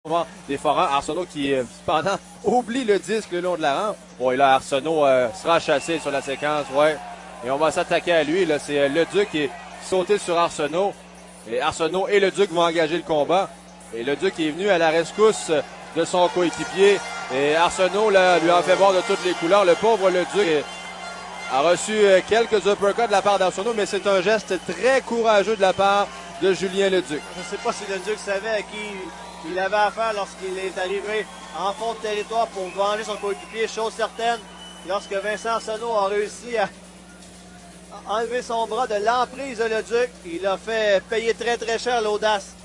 Des forains. Arsenault qui, cependant, oublie le disque le long de la rampe. Bon, et là, Arsenault sera chassé sur la séquence, ouais. Et on va s'attaquer à lui. Là, c'est le Duc qui est sauté sur Arsenault. Et Arsenault et le Duc vont engager le combat. Et le Duc est venu à la rescousse de son coéquipier. Et Arsenault, là, lui en fait voir de toutes les couleurs. Le pauvre le Duc a reçu quelques uppercuts de la part d'Arsenault, mais c'est un geste très courageux de la part de Julien Leduc. Je ne sais pas si le Duc savait à qui il avait affaire lorsqu'il est arrivé en fond de territoire pour venger son coéquipier. Chose certaine, lorsque Vincent Arsenault a réussi à enlever son bras de l'emprise de Leduc, il a fait payer très très cher l'audace